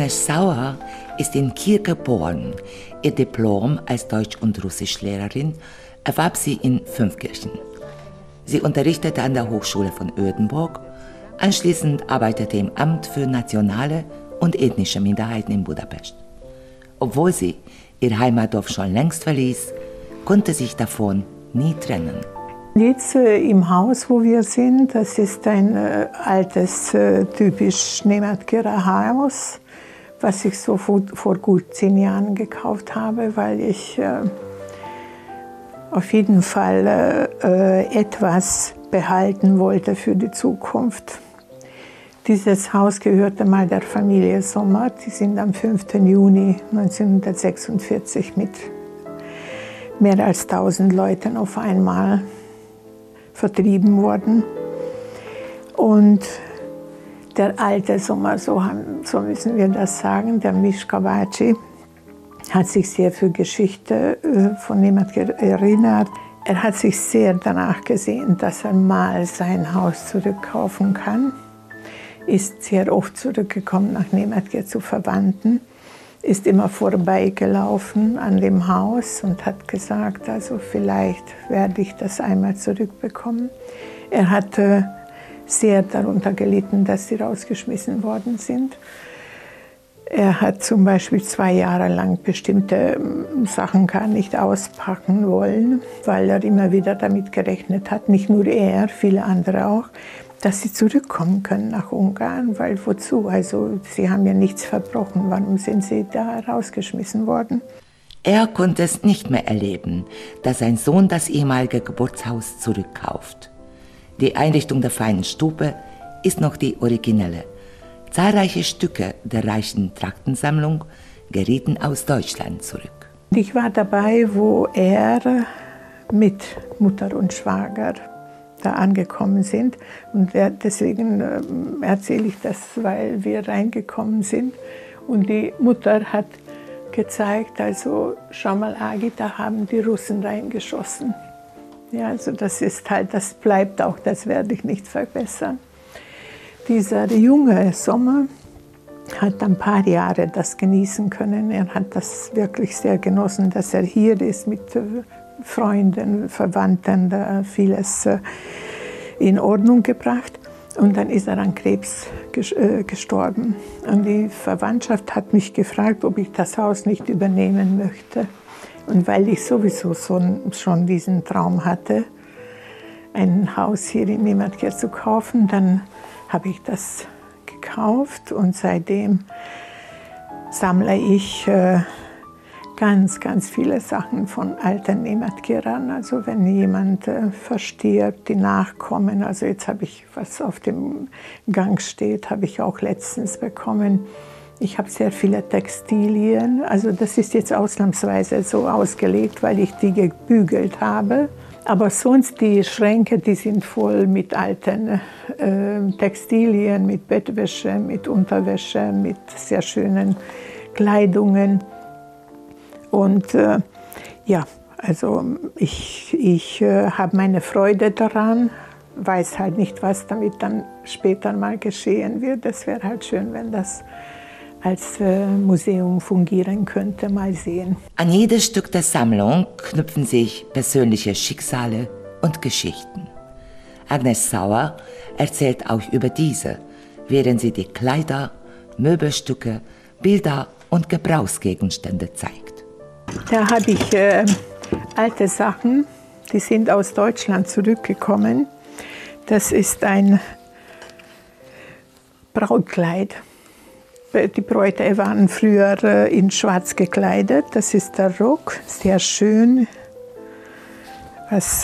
Agnes Sauer ist in Kiel geboren. Ihr Diplom als Deutsch- und Russischlehrerin erwarb sie in Fünfkirchen. Sie unterrichtete an der Hochschule von Ödenburg. Anschließend arbeitete im Amt für nationale und ethnische Minderheiten in Budapest. Obwohl sie ihr Heimatdorf schon längst verließ, konnte sich davon nie trennen. Jetzt im Haus, wo wir sind, das ist ein altes, typisch Németkér Haus, was ich so vor gut 10 Jahren gekauft habe, weil ich auf jeden Fall etwas behalten wollte für die Zukunft. Dieses Haus gehörte mal der Familie Sommer. Die sind am 5. Juni 1946 mit mehr als 1000 Leuten auf einmal vertrieben worden. Und der alte Sommer, so müssen wir das sagen, der Miška Bači, hat sich sehr für Geschichte von Németkér erinnert. Er hat sich sehr danach gesehen, dass er mal sein Haus zurückkaufen kann. Ist sehr oft zurückgekommen nach Németkér zu Verwandten. Ist immer vorbeigelaufen an dem Haus und hat gesagt, also vielleicht werde ich das einmal zurückbekommen. Er hatte sehr darunter gelitten, dass sie rausgeschmissen worden sind. Er hat zum Beispiel 2 Jahre lang bestimmte Sachen gar nicht auspacken wollen, weil er immer wieder damit gerechnet hat, nicht nur er, viele andere auch, dass sie zurückkommen können nach Ungarn, weil wozu? Also sie haben ja nichts verbrochen, warum sind sie da rausgeschmissen worden? Er konnte es nicht mehr erleben, dass sein Sohn das ehemalige Geburtshaus zurückkauft. Die Einrichtung der feinen Stube ist noch die originelle. Zahlreiche Stücke der reichen Trachtensammlung gerieten aus Deutschland zurück. Ich war dabei, wo er mit Mutter und Schwager da angekommen sind. Und deswegen erzähle ich das, weil wir reingekommen sind. Und die Mutter hat gezeigt, also schau mal, Agi, da haben die Russen reingeschossen. Ja, also das ist halt, das bleibt auch, das werde ich nicht verbessern. Dieser junge Sommer hat ein paar Jahre das genießen können. Er hat das wirklich sehr genossen, dass er hier ist mit Freunden, Verwandten, da vieles in Ordnung gebracht. Und dann ist er an Krebs gestorben. Und die Verwandtschaft hat mich gefragt, ob ich das Haus nicht übernehmen möchte. Und weil ich sowieso schon diesen Traum hatte, ein Haus hier in Németkér zu kaufen, dann habe ich das gekauft und seitdem sammle ich ganz, ganz viele Sachen von alten Németkérern. Also wenn jemand verstirbt, die Nachkommen, also jetzt habe ich, was auf dem Gang steht, habe ich auch letztens bekommen. Ich habe sehr viele Textilien, also das ist jetzt ausnahmsweise so ausgelegt, weil ich die gebügelt habe. Aber sonst die Schränke, die sind voll mit alten Textilien, mit Bettwäsche, mit Unterwäsche, mit sehr schönen Kleidungen. Und ja, also ich habe meine Freude daran, weiß halt nicht, was damit dann später mal geschehen wird. Es wäre halt schön, wenn das als Museum fungieren könnte, mal sehen. An jedes Stück der Sammlung knüpfen sich persönliche Schicksale und Geschichten. Agnes Sauer erzählt auch über diese, während sie die Kleider, Möbelstücke, Bilder und Gebrauchsgegenstände zeigt. Da habe ich alte Sachen, die sind aus Deutschland zurückgekommen. Das ist ein Brautkleid. Die Bräute waren früher in Schwarz gekleidet. Das ist der Rock, sehr schön, was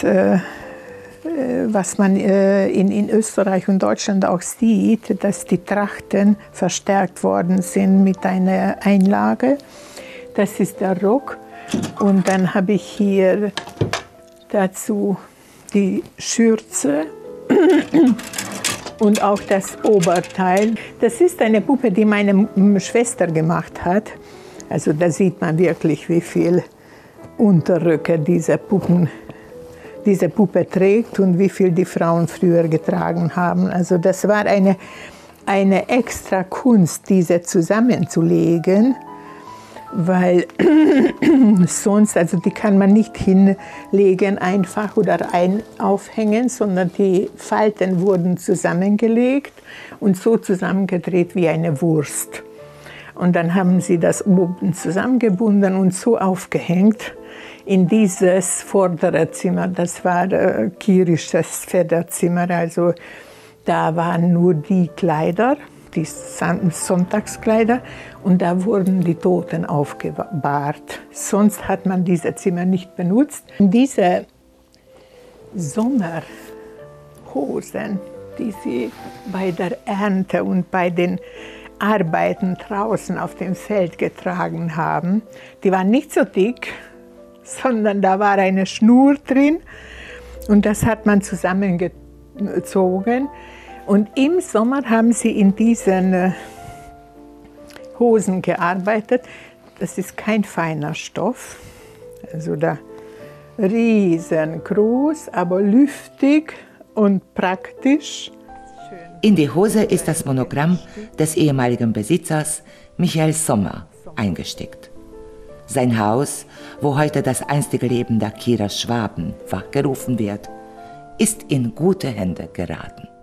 man in Österreich und Deutschland auch sieht, dass die Trachten verstärkt worden sind mit einer Einlage. Das ist der Rock. Und dann habe ich hier dazu die Schürze. Und auch das Oberteil. Das ist eine Puppe, die meine Schwester gemacht hat. Also da sieht man wirklich, wie viel Unterröcke diese Puppe trägt und wie viel die Frauen früher getragen haben. Also das war eine eine extra Kunst, diese zusammenzulegen, weil sonst, also die kann man nicht hinlegen einfach oder aufhängen, sondern die Falten wurden zusammengelegt und so zusammengedreht wie eine Wurst. Und dann haben sie das oben zusammengebunden und so aufgehängt in dieses vordere Zimmer. Das war Kirisches Federzimmer, also da waren nur die Kleider, die Sonntagskleider, und da wurden die Toten aufgebahrt. Sonst hat man diese Zimmer nicht benutzt. Diese Sommerhosen, die sie bei der Ernte und bei den Arbeiten draußen auf dem Feld getragen haben, die waren nicht so dick, sondern da war eine Schnur drin und das hat man zusammengezogen. Und im Sommer haben sie in diesen Hosen gearbeitet. Das ist kein feiner Stoff, also da riesengroß, aber lüftig und praktisch. In die Hose ist das Monogramm des ehemaligen Besitzers Michael Sommer eingestickt. Sein Haus, wo heute das einstige Leben der Kierer Schwaben wachgerufen wird, ist in gute Hände geraten.